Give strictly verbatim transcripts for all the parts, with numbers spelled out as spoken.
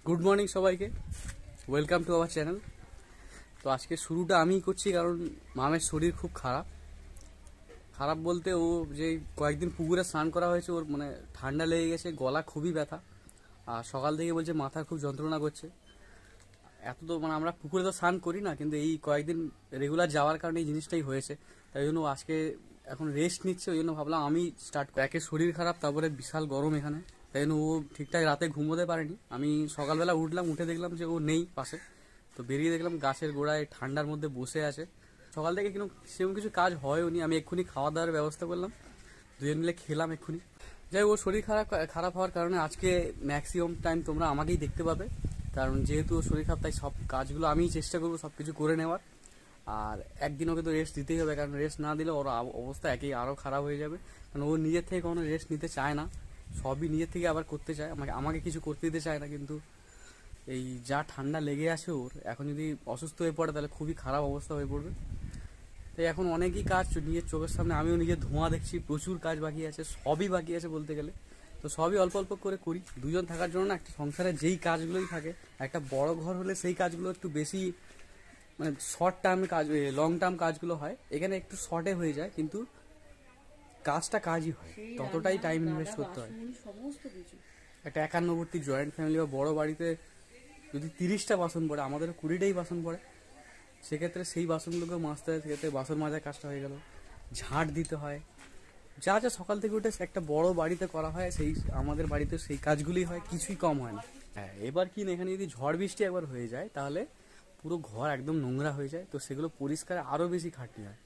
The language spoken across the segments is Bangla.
গুড মর্নিং সবাইকে, ওয়েলকাম টু আওয়ার চ্যানেল। তো আজকে শুরুটা আমিই করছি কারণ মামের শরীর খুব খারাপ। খারাপ বলতে ও যে কয়েকদিন পুকুরে স্নান করা হয়েছে, ওর মানে ঠান্ডা লেগে গেছে, গলা খুবই ব্যথা, আর সকাল থেকে বলছে মাথা খুব যন্ত্রণা করছে। এত তো মানে আমরা পুকুরে তো স্নান করি না, কিন্তু এই কয়েকদিন রেগুলার যাওয়ার কারণে এই জিনিসটাই হয়েছে। তাই জন্য আজকে এখন রেস্ট নিচ্ছে, ওই জন্য ভাবলাম আমি স্টার্ট। একে শরীর খারাপ, তারপরে বিশাল গরম এখানে, তাই জন্য ও ঠিকঠাক রাতে ঘুমোতে পারেনি। আমি সকালবেলা উঠলাম, উঠে দেখলাম যে ও নেই পাশে। তো বেরিয়ে দেখলাম গাছের গোড়ায় ঠান্ডার মধ্যে বসে আছে। সকাল থেকে কিন্তু সেরকম কিছু কাজ হয়নি। আমি এক্ষুনি খাওয়া দাওয়ার ব্যবস্থা করলাম, দুজন মিলে খেলাম এক্ষুনি। যাই ও শরীর খারাপ খারাপ হওয়ার কারণে আজকে ম্যাক্সিমাম টাইম তোমরা আমাকেই দেখতে পাবে, কারণ যেহেতু ও শরীর খারাপ তাই সব কাজগুলো আমিই চেষ্টা করবো সব কিছু করে নেওয়ার। আর একদিন ওকে তো রেস্ট দিতেই হবে, কারণ রেস্ট না দিলে ওর অবস্থা একই আরও খারাপ হয়ে যাবে। কারণ ও নিজের থেকে কোনো রেস্ট নিতে চায় না, সবই নিজের থেকে আবার করতে চায়, আমাকে আমাকে কিছু করতে দিতে চায় না। কিন্তু এই যা ঠান্ডা লেগে আছে ওর, এখন যদি অসুস্থ হয়ে পড়ে তাহলে খুবই খারাপ অবস্থা হয়ে পড়বে। তাই এখন অনেকই কাজ নিজের চোখের সামনে, আমিও নিজের ধোঁয়া দেখছি, প্রচুর কাজ বাকি আছে, সবই বাকি আছে বলতে গেলে। তো সবই অল্প অল্প করে করি। দুজন থাকার জন্য না, একটা সংসারে যেই কাজগুলোই থাকে, একটা বড় ঘর হলে সেই কাজগুলো একটু বেশি মানে শর্ট টার্মে কাজ, লং টার্ম কাজগুলো হয়। এখানে একটু শর্টে হয়ে যায়, কিন্তু কাজটা কাজই হয়, ততটাই টাইম ইনভেস্ট করতে হয়। একটা একান্নবর্তী জয়েন্ট ফ্যামিলি বা বড় বাড়িতে যদি তিরিশটা বাসন পড়ে, আমাদের কুড়িটাই বাসন পড়ে, সেক্ষেত্রে সেই বাসনগুলোকে মাজতে হয়, সেক্ষেত্রে বাসন মাজার কাজটা হয়ে গেল, ঝাঁট দিতে হয়, যা যা সকাল থেকে উঠে একটা বড় বাড়িতে করা হয়, সেই আমাদের বাড়িতে সেই কাজগুলি হয়, কিছুই কম হয় না। হ্যাঁ, এবার কি না, এখানে যদি ঝড় বৃষ্টি একবার হয়ে যায় তাহলে পুরো ঘর একদম নোংরা হয়ে যায়। তো সেগুলো পরিষ্কারে আরও বেশি খাটনি হয়।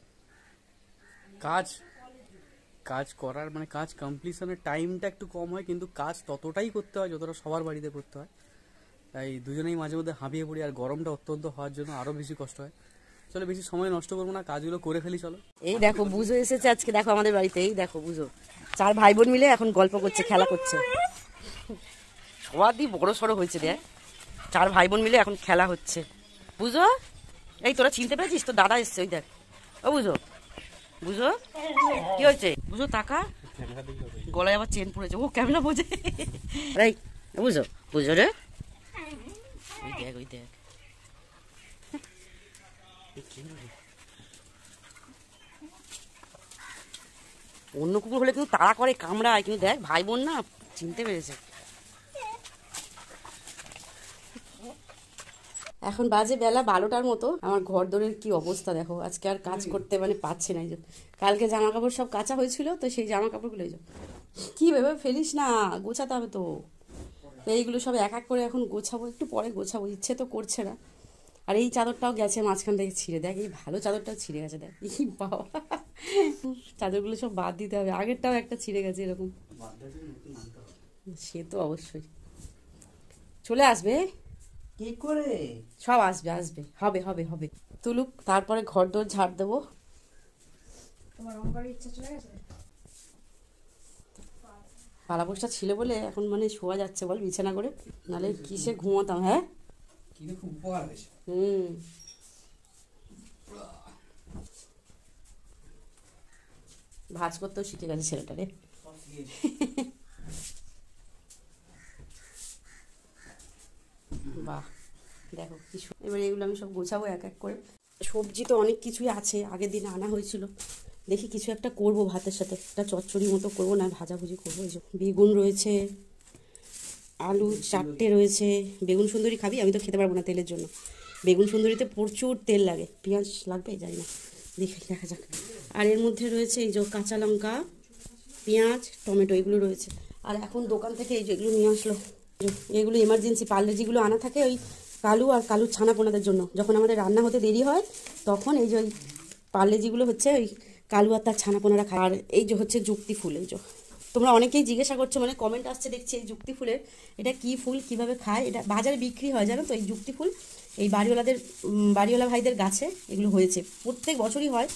কাজ কাজ করার মানে কাজ কমপ্লিশনের টাইমটা একটু কম হয়, কিন্তু কাজ ততটাই করতে হয় যতটা সবার বাড়িতে করতে হয়। তাই দুজনেই মাঝে মধ্যে হাঁপিয়ে পড়ি, আর গরমটা অত্যন্ত হওয়ার জন্য আরও বেশি কষ্ট হয়। চলো বেশি সময় নষ্ট করবো না, কাজগুলো করে ফেলি চলো। এই দেখো বুঝো এসেছে আজকে, দেখো আমাদের বাড়িতে। এই দেখো বুঝো, চার ভাই বোন মিলে এখন গল্প করছে, খেলা করছে। সবারই বড় সড়ো হয়েছে, দেখ চার ভাই বোন মিলে এখন খেলা হচ্ছে। বুঝো, এই তোরা চিনতে পেরেছিস? তো দাদা এসছে, ওই দেখ। ও বুঝো, বুঝো কি হয়েছে? বুঝো টাকা গলায় আবার চেন পড়েছে, ও ক্যামেরা বোঝে। এই বুঝো, বুঝো রে, ওই দেখ, ওই দেখ। অন্য কুকুর হলে কিন্তু তাড়া করে, কামড়ায়, কিন্তু দেখ ভাই বোন না, চিনতে পেরেছে। এখন বাজে বেলা বারোটার মতো। আমার ঘর দোরের কি অবস্থা দেখো, আজকে আর কাজ করতে মানে পাচ্ছে না। কালকে জামা কাপড় সব কাঁচা হয়েছিল, তো সেই জামা কাপড়গুলো কি ভেবে ফেলিস না, গোছাতে হবে তো। এইগুলো সব এক এক করে এখন গোছাবো, একটু পরে গোছাবো, ইচ্ছে তো করছে না। আর এই চাদরটাও গেছে মাঝখান থেকে ছিঁড়ে, দেখ এই ভালো চাদরটাও ছিঁড়ে গেছে, দেখ এই বাবা, চাদরগুলো সব বাদ দিতে হবে। আগেরটাও একটা ছিঁড়ে গেছে এরকম, সে তো অবশ্যই চলে আসবে। কি করে সব আসবে আসবে, হবে হবে হবে তুলুক, তারপরে ঘর দোর ঝাড় দেবো। পালাপোষটা ছিল বলে এখন মানে শোয়া যাচ্ছে বল বিছানা করে, নাহলে কিসে ঘুমাতাম। হ্যাঁ খুব উপকার হয়েছে। হুম, ভাজ করতেও শিখে গেছে ছেলেটা রে। বাহ, দেখো কিছু। এবার এগুলো আমি সব গোছাবো এক এক করে। সবজি তো অনেক কিছুই আছে, আগের দিন আনা হয়েছিল। দেখি কিছু একটা করব ভাতের সাথে, একটা চচ্চড়ি মতো করবো, না ভাজাভুজি করবো। এই যে বেগুন রয়েছে, আলু চারটে রয়েছে। বেগুন সুন্দরী খাবি? আমি তো খেতে পারবো না তেলের জন্য। বেগুন সুন্দরীতে প্রচুর তেল লাগে, পেঁয়াজ লাগবে জানি না, দেখি দেখা যাক। আর এর মধ্যে রয়েছে এই যে কাঁচা লঙ্কা, পেঁয়াজ, টমেটো, এগুলো রয়েছে। আর এখন দোকান থেকে এই যেগুলো নিয়ে আসলো, এগুলো এমার্জেন্সি পার্লে যেগুলো আনা থাকে ওই কালু আর কালুর ছানা পোনাদের জন্য। যখন আমাদের রান্না হতে দেরি হয় তখন এই যে ওই পার্লে যেগুলো হচ্ছে ওই কালু আর তার ছানা পোনারা খায়। আর এই যে হচ্ছে যুক্তি ফুল, এই যে তোমরা অনেকেই জিজ্ঞাসা করছো, মানে কমেন্ট আসছে দেখছি এই যুক্তি ফুলের, এটা কি ফুল, কিভাবে খায়। এটা বাজারে বিক্রি হয় জানো তো, এই যুক্তি ফুল এই বাড়িওয়ালাদের বাড়িওয়ালা ভাইদের গাছে এগুলো হয়েছে, প্রত্যেক বছরই হয়।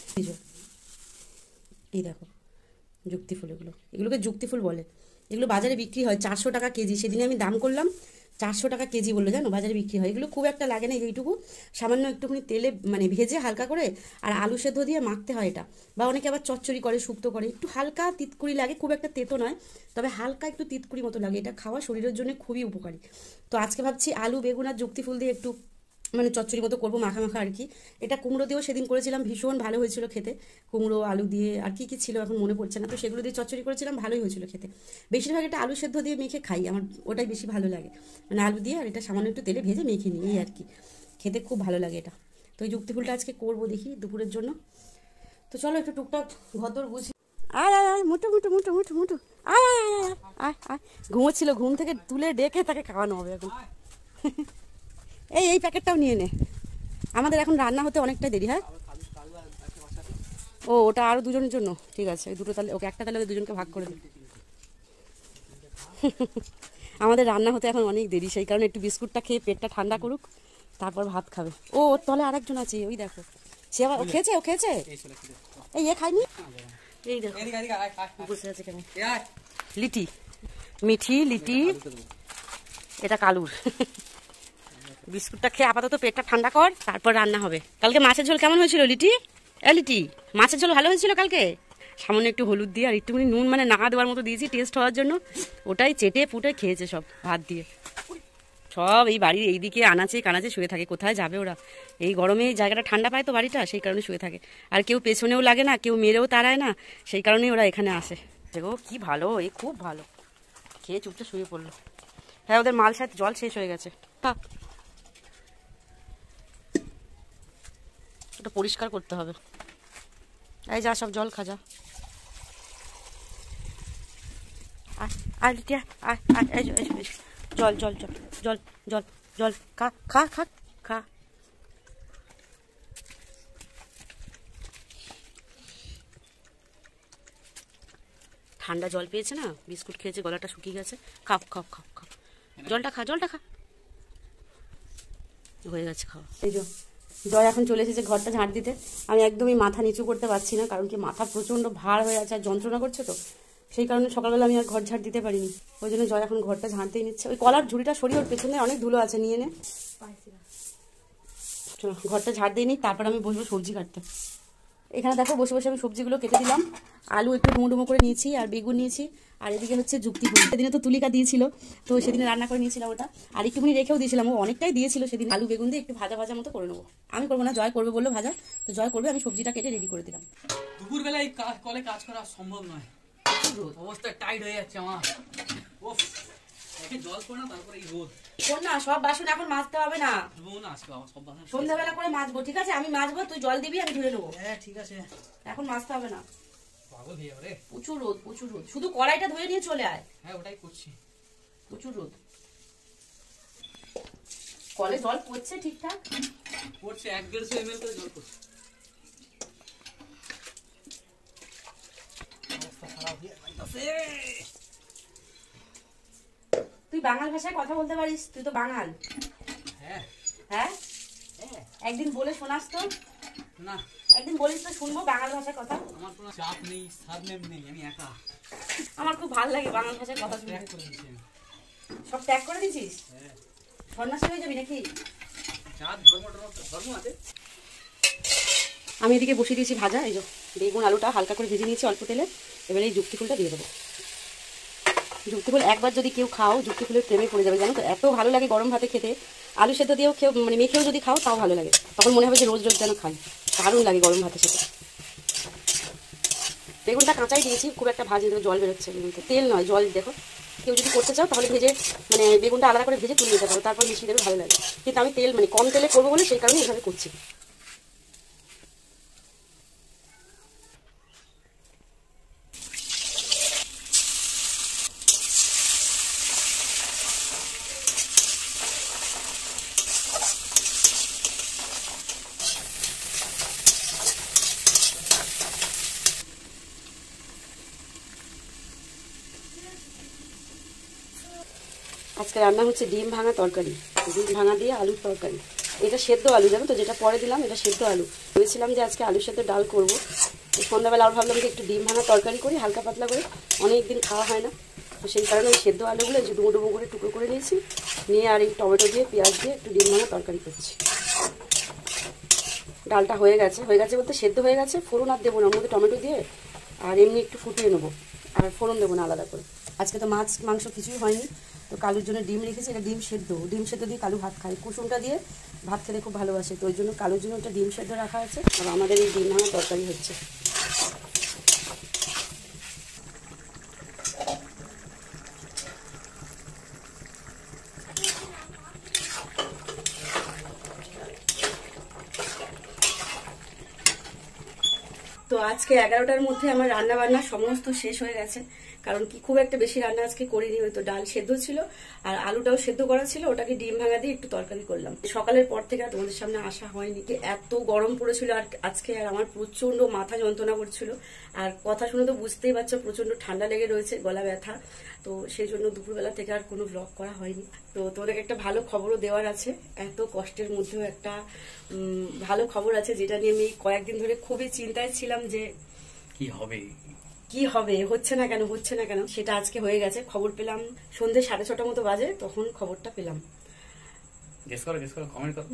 এই দেখো যুক্তি ফুল, এগুলো এগুলোকে যুক্তি ফুল বলে। এগুলো বাজারে বিক্রি হয় চারশো টাকা কেজি। সেদিনে আমি দাম করলাম চারশো টাকা কেজি বললো, জানো বাজারে বিক্রি হয়। এগুলো খুব একটা লাগে না, এইটুকু সামান্য একটুখানি তেলে মানে ভেজে হালকা করে আর আলু সেদ্ধ দিয়ে মাখতে হয় এটা। বা অনেকে আবার চচ্চড়ি করে, শুক্তো করে, একটু হালকা তিতকুড়ি লাগে, খুব একটা তেতো নয়, তবে হালকা একটু তিতকুড়ি মতো লাগে। এটা খাওয়া শরীরের জন্য খুবই উপকারী। তো আজকে ভাবছি আলু বেগুন আর যুক্তি ফুল দিয়ে একটু মানে চচ্চড়ি মতো করবো, মাখা মাখা আর কি। এটা কুমড়ো দিয়েও সেদিন করেছিলাম, ভীষণ ভালো হয়েছিল খেতে। কুমড়ো আলু দিয়ে আর কি কি ছিল এখন মনে পড়ছে না, তো সেগুলো দিয়ে চচ্চড়ি করেছিলাম, ভালোই হয়েছিল খেতে। বেশিরভাগ এটা আলু সেদ্ধ দিয়ে মেখে খাই, আমার ওটাই বেশি ভালো লাগে, মানে আলু দিয়ে আর এটা সামান্য একটু তেলে ভেজে মেখে নিই, এই আর কি। খেতে খুব ভালো লাগে এটা। তো এই যুক্তি ফুলটা আজকে করবো দেখি দুপুরের জন্য। তো চলো একটু টুকটাক ঘর বুঝি। আয় আয় আয় মোটো মোটো মোটো মোটো মোটো আয় আয় আয় আয় আয়। ঘুমোচ্ছিল, ঘুম থেকে তুলে ডেকে তাকে খাওয়ানো হবে এখন। এই এই প্যাকেটটাও নিয়ে নে, আমাদের এখন রান্না হতে অনেকটা দেরি। হ্যাঁ, ও ওটা আরও দুজনের জন্য, ঠিক আছে দুটো, তাহলে ওকে একটা, তাহলে দুজনকে ভাগ করে দিই। আমাদের রান্না হতে এখন অনেক দেরি, সেই কারণে একটু বিস্কুটটা খেয়ে পেটটা ঠান্ডা করুক, তারপর ভাত খাবে। ও ওর তলে আরেকজন আছে, ওই দেখো, সে আবার ও খেয়েছে, ও খেয়েছে, এই এ খায়নি, এই দেখো বসে আছে কেন। লিটি, মিঠি লিটি, এটা কালুর। বিস্কুটটা খেয়ে আপাতত পেটটা ঠান্ডা কর, তারপর রান্না হবে। কালকে মাছের ঝোল কেমন হয়েছিল লিটি? এ লিটি, মাছের ঝোল ভালো হয়েছিল কালকে? সামান্য একটু হলুদ দিয়ে আর একটুখানি নুন, মানে না দেওয়ার মতো দিয়েছি টেস্ট হওয়ার জন্য, ওটাই চেটে ফুটে খেয়েছে সব ভাত দিয়ে। সব এই বাড়ির এইদিকে আনাচে কানাচে শুয়ে থাকে, কোথায় যাবে ওরা? এই গরমে জায়গাটা ঠান্ডা পায় তো বাড়িটা, সেই কারণে শুয়ে থাকে। আর কেউ পেছনেও লাগে না, কেউ মেরেও তাড়ায় না, সেই কারণেই ওরা এখানে আসে। দেখো কি ভালো, এই খুব ভালো, খেয়ে চুপটা শুয়ে পড়লো। হ্যাঁ, ওদের মাল সাথে জল শেষ হয়ে গেছে, ওটা পরিষ্কার করতে হবে। এই যা সব জল খাজা, জল জল জল জল জল জল খা খা খা খা। ঠান্ডা জল পেয়েছে না, বিস্কুট খেয়েছে, গলাটা শুকিয়ে গেছে। খাও খাও খাও খাও, জলটা খা, জলটা খা, হয়ে গেছে খাওয়া। এই যে জয় এখন চলে এসেছে ঘরটা ঝাঁট দিতে। আমি একদমই মাথা নিচু করতে পারছি না, কারণ কি মাথা প্রচণ্ড ভার হয়ে আছে আর যন্ত্রণা করছে, তো সেই কারণে সকালবেলা আমি আর ঘর ঝাঁট দিতে পারিনি। ওই জন্য জয় এখন ঘরটা ঝাঁটতেই নিচ্ছে। ওই কলার ঝুড়িটা সরিয়ে, ওর পেছনে অনেক ধুলো আছে, নিয়ে নে। চলো ঘরটা ঝাঁট দিয়ে নিই, তারপর আমি বসবো সবজি কাটতে। এখানে দেখো বসে বসে আমি সবজিগুলো কেটে দিলাম। আলু একটু ডুমো ডুমো করে নিয়েছি, আর বেগুন নিয়েছি, আর এদিকে হচ্ছে যুক্তি ফুল। সেদিনে তো তুলিকা দিয়েছিল, তো সেদিনে রান্না করে নিয়েছিলাম ওটা, আর একটুখানি রেখেও দিয়েছিলাম, ও অনেকটাই দিয়েছিল সেদিন। আলু বেগুন দিয়ে একটু ভাজা ভাজা মতো করে নেবো। আমি করবো না, জয় করবে বললো ভাজা, তো জয় করবে, আমি সবজিটা কেটে রেডি করে দিলাম। দুপুরবেলা এই কলে কাজ করা সম্ভব নয়, অবস্থা টাইট হয়ে যাচ্ছে আমার। জল পড়ে না, তারপরে এই রোদ। শোন না, সব বাসন এখন মাজতে হবে না, সন্ধ্যাবেলা করে মাজবো, ঠিক আছে? আমি মাজবো, তুই জল দিবি, আমি ধুয়ে নেবো। হ্যাঁ ঠিক আছে, এখন মাজতে হবে না। পাগল হয়ে যাবে রে, প্রচুর রোদ, প্রচুর রোদ, শুধু কড়াইটা ধুয়ে নিয়ে চলে আয়। হ্যাঁ ওটাই করছি, প্রচুর রোদ। কলে জল পড়ছে ঠিকঠাক, পড়ছে, এক দেড়শো এম এল করে জল পড়ছে। অবস্থা খারাপ হয়ে যাচ্ছে। তুই বাঙাল ভাষায় কথা বলতে পারিস, তুই তো বাঙাল। হ্যাঁ হ্যাঁ, হ্যাঁ, একদিন বলে শোনাস তো। না একদিন বলিস তো, শুনবো বাঙাল ভাষায় কথা। আমার কোনো চাপ নেই, সারনেম নেই, আমি একা। আমার খুব ভালো লাগে বাঙাল ভাষায় কথা শুনতে। ত্যাগ করে দিয়েছি আমি। সব ত্যাগ করে দিয়েছিস? হ্যাঁ, সন্ন্যাসী হয়ে যাবি নাকি? যা ধর্ম ধর্ম আছে। আমি এদিকে বসিয়ে দিয়েছি ভাজা, এই যে বেগুন আলুটা হালকা করে ভেজে নিয়েছি অল্প তেলে। এবারে এই যুক্তি ফুলটা দিয়ে দেবো। যুক্তি ফুল একবার যদি কেউ খাও, যুক্তি ফুলের প্রেমে পড়ে যাবে, জানো তো? এত ভালো লাগে গরম ভাতে খেতে, আলু সেদ্ধ দিয়েও খেয়ে মানে মেখেও যদি খাও তাও ভালো লাগে, তখন মনে হবে যে রোজ রোজ যেন খাই, দারুণ লাগে গরম ভাতের সাথে। বেগুনটা কাঁচাই দিয়েছি, খুব একটা ভাজি দেবো, জল বেরোচ্ছে বেগুনতে, তেল নয় জল। দেখো, কেউ যদি করতে চাও তাহলে ভেজে মানে বেগুনটা আলাদা করে ভেজে তুলে নিতে পারো, তারপর মিশিয়ে দেবে, ভালো লাগে। কিন্তু আমি তেল মানে কম তেলে করবো বলে সেই কারণে এইভাবে করছি। আজকে রান্না হচ্ছে ডিম ভাঙা তরকারি, ডিম ভাঙা দিয়ে আলুর তরকারি। এটা সেদ্ধ আলু, জানো তো, যেটা পরে দিলাম এটা সেদ্ধ আলু। ভেবেছিলাম যে আজকে আলুর সাথে ডাল করবো, সন্ধ্যাবেলা আর ভাবলাম যে একটু ডিম ভাঙা তরকারি করি হালকা পাতলা করে, অনেক দিন খাওয়া হয় না, তো সেই কারণে ওই সেদ্ধ আলুগুলো যে ডুবো ডুবো করে টুকরো করে নিয়েছি, নিয়ে আর এই টমেটো দিয়ে পেঁয়াজ দিয়ে একটু ডিম ভাঙা তরকারি করছি। ডালটা হয়ে গেছে, হয়ে গেছে বলতে সেদ্ধ হয়ে গেছে। ফোড়ন আর দেবো না, ওর মধ্যে টমেটো দিয়ে আর এমনি একটু ফুটিয়ে নেবো, আর ফোড়ন দেবো না আলাদা করে। আজকে তো মাছ মাংস কিছুই হয়নি, তো কালুর জন্য ডিম রেখেছি, এটা ডিম সেদ্ধ। ডিম সেদ্ধ দিয়ে কালু ভাত খায়, কুসুমটা দিয়ে ভাত খেতে খুব ভালোবাসে, তো ওই জন্য কালুর জন্য একটা ডিম সেদ্ধ রাখা আছে, আর আমাদের এই ডিম ভাঙা তরকারি হচ্ছে। তো আজকে এগারোটার মধ্যে আমার রান্না বান্না সমস্ত শেষ হয়ে গেছে, কারণ কি খুব একটা বেশি রান্না আজকে করিনি। ওই তো ডাল সেদ্ধ ছিল আর আলুটাও সেদ্ধ করা ছিল, ওটাকে ডিম ভাঙা দিয়ে একটু তরকারি করলাম। সকালের পর থেকে আর তোমাদের সামনে আসা হয়নি, এত গরম পড়েছিল আর আজকে, আর আমার প্রচন্ড মাথা যন্ত্রণা করছিল। আর কথা শুনে তো বুঝতেই পারছো প্রচন্ড ঠান্ডা লেগে রয়েছে, গলা ব্যথা, তো সেই জন্য দুপুরবেলা থেকে আর কোনো ব্লগ করা হয়নি। তো তোমাদেরকে একটা ভালো খবরও দেওয়ার আছে, এত কষ্টের মধ্যেও একটা ভালো খবর আছে, যেটা নিয়ে আমি কয়েকদিন ধরে খুবই চিন্তায় ছিলাম যে কি হবে কি হবে, হচ্ছে না কেন হচ্ছে না কেন। সেটা আজকে হয়ে গেছে, খবর পেলাম সন্ধ্যে সাড়ে ছটা মতো বাজে, তখন খবরটা পেলাম। গেস করো গেস করো কমেন্ট করো।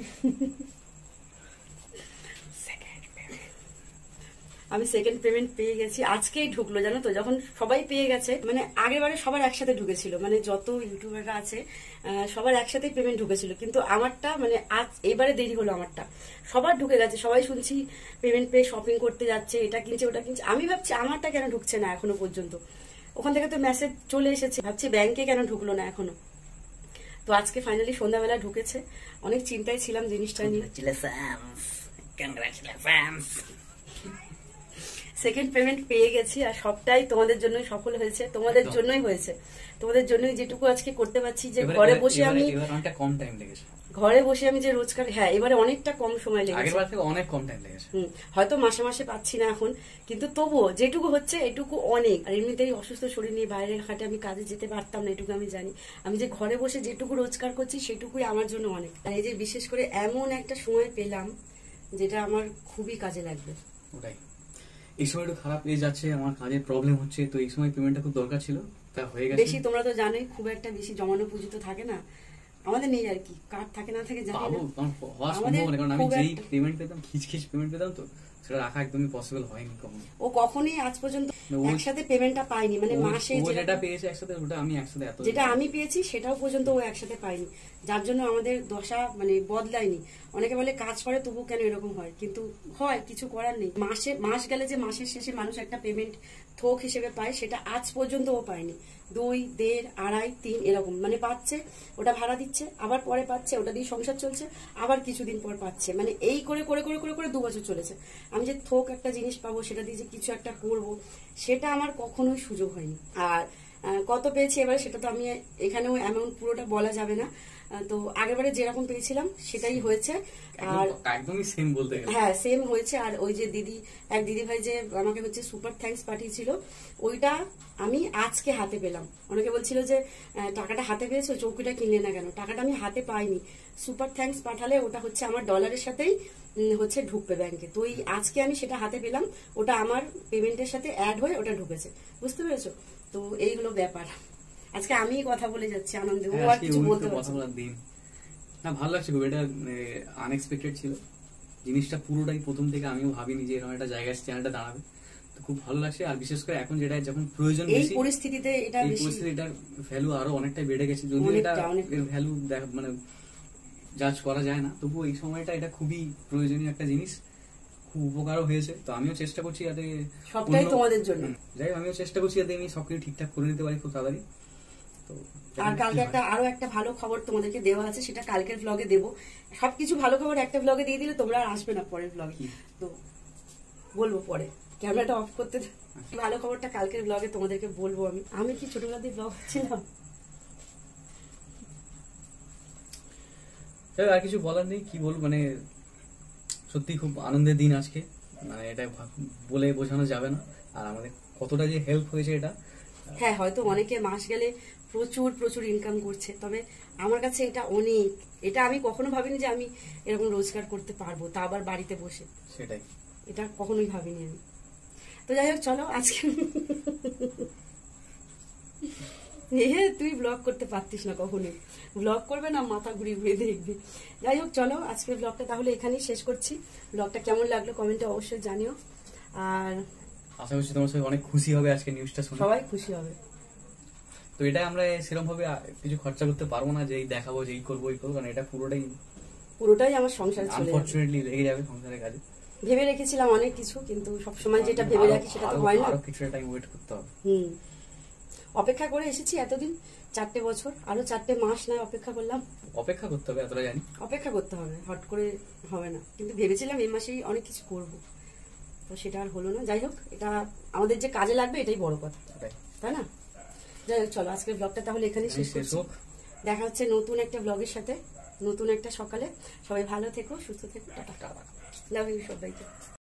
আমি সেকেন্ড পেমেন্ট পেয়ে গেছি, আজকেই ঢুকলো জানো তো। যখন সবাই পেয়ে গেছে, মানে আগের বারে সবার একসাথে ঢুকেছিল, মানে যত ইউটিউবাররা আছে সবার একসাথেই পেমেন্ট ঢুকেছিল, কিন্তু আমারটা মানে আজ এইবারে দেরি হলো আমারটা। সবার ঢুকে গেছে, সবাই শুনছি পেমেন্ট পেয়ে শপিং করতে যাচ্ছে, এটা কিনছে ওটা কিনছে। আমি ভাবছি আমারটা কেন ঢুকছে না এখনো পর্যন্ত, ওখান থেকে তো মেসেজ চলে এসেছে, ভাবছি ব্যাংকে কেন ঢুকলো না এখনো। তো আজকে ফাইনালি সন্ধ্যাবেলা ঢুকেছে, অনেক চিন্তায় ছিলাম জিনিসটা নিয়ে। সেকেন্ড পেমেন্ট পেয়ে গেছি, আর সবটাই তোমাদের জন্যই সফল হয়েছে, তোমাদের জন্যই হয়েছে, তোমাদের জন্যই যেটুকু আজকে করতে পারছি, যে ঘরে বসে আমি কম টাইম লেগেছে, ঘরে বসে আমি যে রোজগার, হ্যাঁ এবারে অনেকটা কম সময় লেগেছে, আগেরবার থেকে অনেক কম টাইম লেগেছে। হুম, হয়তো মাসে মাসে পাচ্ছি না এখন, কিন্তু তবুও যেটুকু হচ্ছে এটুকু অনেক। আর এমনিতেই অসুস্থ শরীর নিয়ে বাইরে ঘাটে আমি কাজে যেতে পারতাম না, এটুকু আমি জানি। আমি যে ঘরে বসে যেটুকু রোজগার করছি সেটুকুই আমার জন্য অনেক। আর এই যে বিশেষ করে এমন একটা সময় পেলাম যেটা আমার খুবই কাজে লাগবে। ওটাই, এই সময় একটু খারাপ পেয়ে যাচ্ছে, আমার কাজের প্রবলেম হচ্ছে, তো এই সময় পেমেন্টটা খুব দরকার ছিল, তা হয়ে গেছে। বেশি তোমরা তো জানোই খুব একটা বেশি জমানো পুঁজি তো থাকে না আমাদের, নেই আর কি, কার্ড থাকে না থাকে জানি না। কারণ আমি যেই পেমেন্ট পেতাম, খিচখিচ পেমেন্ট পেতাম, তো সেটা রাখা একদমই পসিবল হয়নি কখনো। ও কখনোই আজ পর্যন্ত একসাথে পেমেন্টটা পাইনি, মানে মাসে যেটা পেয়েছে একসাথে, ওটা আমি একসাথে এত যেটা আমি পেয়েছি সেটাও পর্যন্ত ও একসাথে পাইনি, যার জন্য আমাদের দশা মানে বদলায়নি। অনেকে বলে কাজ করে তবু কেন এরকম হয়, কিন্তু হয়, কিছু করার নেই। মাসে মাস গেলে যে মাসের শেষে মানুষ একটা পেমেন্ট থোক হিসেবে পায়, সেটা আজ পর্যন্ত ও পায়নি। দুই দেড় আড়াই তিন এরকম মানে পাচ্ছে, ওটা ভাড়া দিচ্ছে, আবার পরে পাচ্ছে, ওটা দিয়ে সংসার চলছে, আবার কিছুদিন পর পাচ্ছে, মানে এই করে করে করে করে করে দু বছর চলেছে। আমি যে থোক একটা জিনিস পাবো, সেটা দিয়ে যে কিছু একটা করবো, সেটা আমার কখনোই সুযোগ হয়নি। আর কত পেয়েছি এবারে সেটা তো আমি এখানেও অ্যামাউন্ট পুরোটা বলা যাবে না, তো আগেরবারে যেরকম পেয়েছিলাম সেটাই হয়েছে। আর একদমই সেম বলতে গেলে, হ্যাঁ সেম হয়েছে। আর ওই যে দিদি, এক দিদি ভাই যে আমাকে হচ্ছে সুপার থ্যাঙ্কস পাঠিয়েছিল, ওইটা আমি আজকে হাতে পেলাম। অনেকে বলছিল যে টাকাটা হাতে পেয়েছো, চৌকিটা কিনলে না কেন, টাকাটা আমি হাতে পাইনি। সুপার থ্যাঙ্কস পাঠালে ওটা হচ্ছে আমার ডলারের সাথেই হচ্ছে ঢুকবে ব্যাংকে, তো এই আজকে আমি সেটা হাতে পেলাম, ওটা আমার পেমেন্টের সাথে অ্যাড হয়ে ওটা ঢুকেছে, বুঝতে পেরেছো? তো এই হলো ব্যাপার। আজকে আমি কথা বলে যাচ্ছি আনন্দে, ও আর কিছু বলতে পারছে না। না, ভালো লাগছে খুব, এটা আনএক্সপেক্টেড ছিল জিনিসটা পুরোটাই। প্রথম থেকে আমিও ভাবিনি যে এরকম একটা জায়গায় চ্যানেলটা দাঁড়াবে, তো খুব ভালো লাগছে। আর বিশেষ করে এখন যেটা যখন প্রয়োজন এই পরিস্থিতিতে, এটা এই পরিস্থিতিতে এটার ভ্যালু আরো অনেকটাই বেড়ে গেছে, যদিও এটা এর ভ্যালু মানে জাজ করা যায় না, তবুও এই সময়টা এটা খুবই প্রয়োজনীয় একটা জিনিস, খুব উপকারও হয়েছে। তো আমিও চেষ্টা করছি যাতে সবটাই তোমাদের জন্য, যাই আমিও চেষ্টা করছি যাতে আমি সবকিছু ঠিকঠাক করে দিতে পারি খুব তাড়াতাড়ি। তো আর কালকে একটা আরো একটা ভালো খবর তোমাদেরকে দেওয়া আছে, সেটা কালকের ব্লগে দেবো। সবকিছু ভালো খবর একটা ব্লগে দিয়ে দিলে তোমরা আর আসবে না পরের ব্লগে, তো বলবো পরে, ক্যামেরাটা অফ করতে। ভালো খবরটা কালকের ব্লগে তোমাদেরকে বলবো। আমি আমি কি ছোটবেলা দিয়ে ব্লগ ছিলাম, আর কিছু বলার নেই, কি বলবো, মানে সত্যি খুব আনন্দের দিন আজকে, মানে এটা বলে বোঝানো যাবে না। আর আমাদের কতটা যে হেল্প হয়েছে এটা, হ্যাঁ হয়তো অনেকে মাস গেলে প্রচুর প্রচুর ইনকাম করছে, তবে আমার কাছে এটা অনেক, এটা আমি কখনো ভাবিনি যে আমি এরকম রোজগার করতে পারবো, তা আবার বাড়িতে বসে, সেটাই, এটা কখনোই ভাবিনি আমি। তো যাই হোক, চলো আজকে এ তুই ব্লগ করতে পারতিস না কখনোই, ব্লগ করবে না মাথা ঘুরিয়ে ঘুরিয়ে দেখবি। যাই হোক চলো আজকের ব্লগটা তাহলে এখানেই শেষ করছি। ব্লগটা কেমন লাগলো কমেন্টে অবশ্যই জানিও। আর আশা করছি তোমার সবাই অনেক খুশি হবে আজকে নিউজটা শুনে। সবাই খুশি হবে। তো এটা আমরা সেরকম ভাবে কিছু খরচা করতে পারবো না যে এই দেখাবো যে এই করবো এই করবো, কারণ এটা পুরোটাই পুরোটাই আমার সংসারে চলে যাবে, আনফরচুনেটলি লেগে যাবে সংসারের কাজে। ভেবে রেখেছিলাম অনেক কিছু, কিন্তু সবসময় যেটা ভেবে রাখি সেটা তো হয় না। আরো কিছুটা টাইম ওয়েট করতে হবে। হুম, অপেক্ষা করে এসেছি এতদিন, চারটে বছর, আরো চারটে মাস নয় অপেক্ষা করলাম। অপেক্ষা করতে হবে এতটা জানি, অপেক্ষা করতে হবে, হট করে হবে না। কিন্তু ভেবেছিলাম এই মাসেই অনেক কিছু করব, তো সেটা আর হলো না। যাই হোক, এটা আমাদের যে কাজে লাগবে এটাই বড় কথা, তাই না? যাই হোক চলো আজকের ব্লগটা তাহলে এখানেই শেষ করছি। দেখা হচ্ছে নতুন একটা ব্লগের সাথে, নতুন একটা সকালে। সবাই ভালো থেকো, সুস্থ থেকো, টাটা, লাভ ইউ সবাইকে।